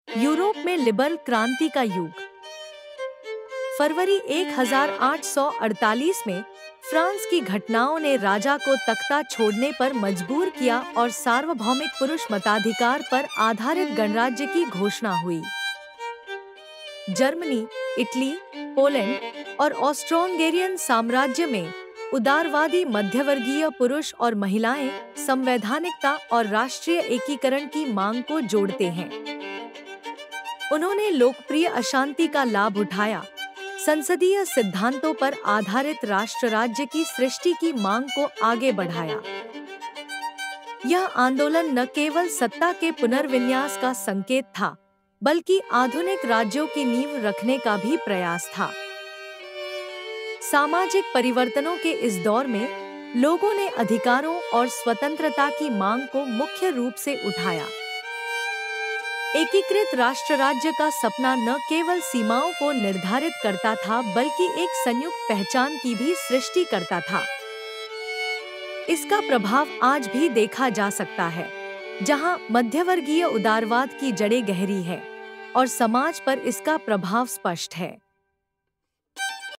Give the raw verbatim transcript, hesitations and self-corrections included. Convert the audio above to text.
Europe में liberal क्रांति का युग। फरवरी एक हज़ार आठ सौ अड़तालीस में फ्रांस की घटनाओं ने राजा को तख्ता छोड़ने पर मजबूर किया और सार्वभौमिक पुरुष मताधिकार पर आधारित गणराज्य की घोषणा हुई। जर्मनी, इटली, पोलैंड और ऑस्ट्रो-हंगेरियन साम्राज्य में उदारवादी मध्यवर्गीय पुरुष और महिलाएं संवैधानिकता और राष्ट्रीय एकीकरण की मांग को जोड़ते हैं। उन्होंने लोकप्रिय अशांति का लाभ उठाया, संसदीय सिद्धांतों पर आधारित राष्ट्र राज्य की सृष्टि की मांग को आगे बढ़ाया। यह आंदोलन न केवल सत्ता के पुनर्विन्यास का संकेत था, बल्कि आधुनिक राज्यों की नींव रखने का भी प्रयास था। सामाजिक परिवर्तनों के इस दौर में लोगों ने अधिकारों और स्वतंत्रता की मांग को मुख्य रूप से उठाया। एकीकृत राष्ट्र राज्य का सपना न केवल सीमाओं को निर्धारित करता था, बल्कि एक संयुक्त पहचान की भी सृष्टि करता था। इसका प्रभाव आज भी देखा जा सकता है, जहां मध्यवर्गीय उदारवाद की जड़ें गहरी है और समाज पर इसका प्रभाव स्पष्ट है।